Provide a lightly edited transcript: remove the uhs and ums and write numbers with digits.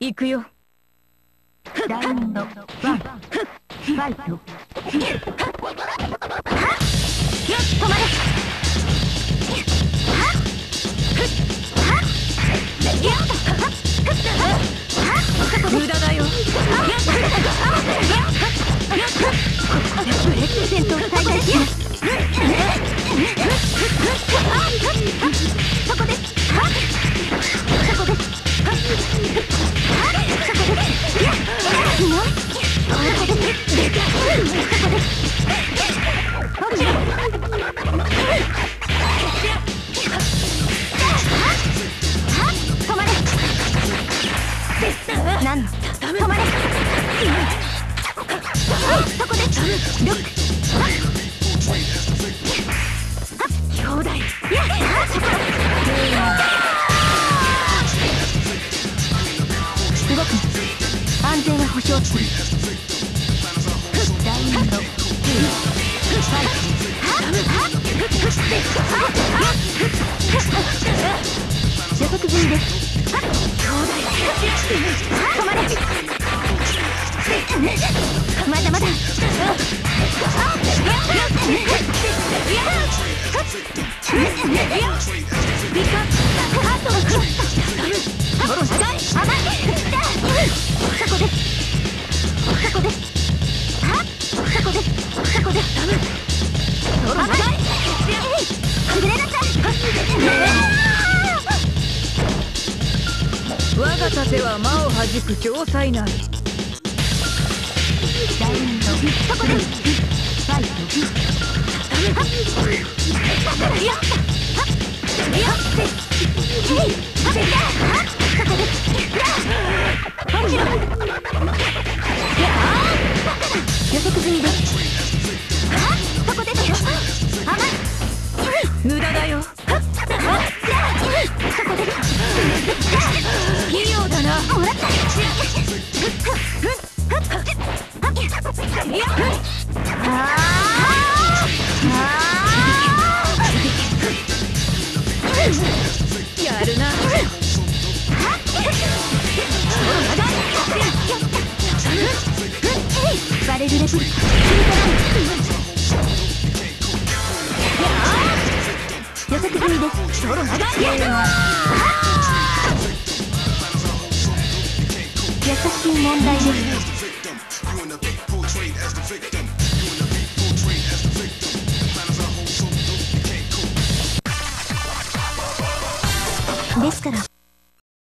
行くよ。 ラウンドワンファイト。止まれ。 無駄だよ。 ここでプレゼントを最大します。そこです。そこです。なん止まれ。そこでロック。兄弟。動く。安全は保証する。ラウンド2ファイト。予測済みです。止まれ。まだまだ。 我が盾は魔を弾く城塞なり。 ラウンドそこでファイト。予測済みです。そこですよ。 無駄だよ。器用だな。 もらった。 やるな。 バレルレプリカ予測済みです。優しい問題です。ですから